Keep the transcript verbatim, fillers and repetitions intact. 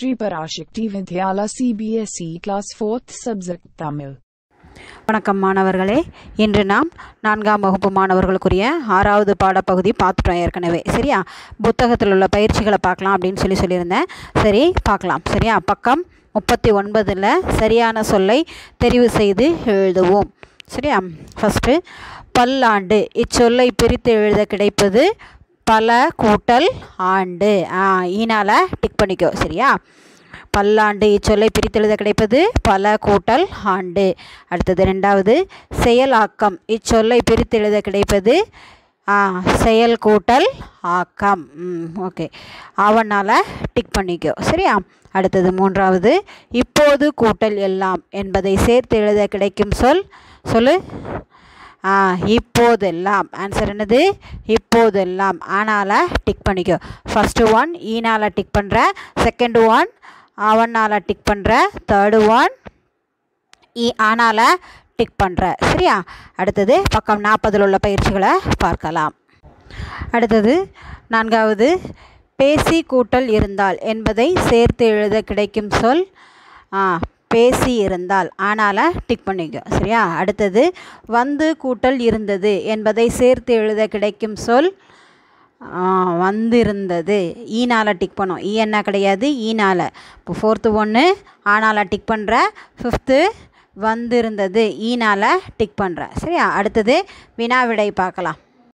Shri Parashakti Vidyala C B S E Class fourth Subject Tamil. வணக்கம் மாணவர்களே, இன்று நாம் நான்காம் வகுப்பு மாணவர்களுக்குரிய ஆறாவது பாடப்பகுதி பார்த்துட்டோம் ஏற்கனவே. சரியா, புத்தகத்தில் உள்ள பயிற்சிகளை பார்க்கலாம் அப்படின்னு சொல்லி சொல்லியிருந்தேன். சரி, பார்க்கலாம். சரியா, பக்கம் முப்பத்தி ஒன்பதில் சரியான சொல்லை தெரிவு செய்து எழுதுவோம். சரியா, ஃபஸ்ட்டு பல்லாண்டு. இச்சொல்லை பிரித்து எழுத கிடைப்பது பல கூட்டல் ஆண்டு. ஈனால் டிக் பண்ணிக்கோ. சரியா, பல்லாண்டு இச்சொல்லை பிரித்தெழுத கிடைப்பது பல கூட்டல் ஆண்டு. அடுத்தது ரெண்டாவது செயலாக்கம். இச்சொல்லை பிரித்தெழுத கிடைப்பது செயல் கூட்டல் ஆக்கம். ஓகே, அவனால் டிக் பண்ணிக்கோ. சரியா, அடுத்தது மூன்றாவது இப்போது கூட்டல் எல்லாம் என்பதை சேர்த்து எழுத கிடைக்கும் சொல் சொல்லு. இப்போதெல்லாம். ஆன்சர் என்னது? இப்போதெல்லாம். ஆனால் டிக் பண்ணிக்கோ. ஃபஸ்ட்டு ஒன் ஈனால் டிக் பண்ணுற, செகண்ட் ஒன் அவனால் டிக் பண்ணுற, தேர்டு ஒன் இ ஆனால் டிக் பண்ணுற. சரியா, அடுத்தது பக்கம் நாற்பதில் உள்ள பயிற்சிகளை பார்க்கலாம். அடுத்தது நான்காவது பேசி கூட்டல் இருந்தால் என்பதை சேர்த்து எழுத கிடைக்கும் சொல் பேசி இருந்தால். ஆனால் டிக் பண்ணிக்கோ. சரியா, அடுத்தது வந்து கூட்டல் இருந்தது என்பதை சேர்த்து எழுத கிடைக்கும் சொல் வந்திருந்தது. ஈனால் டிக் பண்ணோம். ஈ என்ன கிடையாது, ஈனால். இப்போ ஃபோர்த்து ஒன்று ஆனால் டிக் பண்ணுற, ஃபிஃப்த்து வந்திருந்தது ஈனால் டிக் பண்ணுற. சரியா, அடுத்தது வினாவிடை பார்க்கலாம்.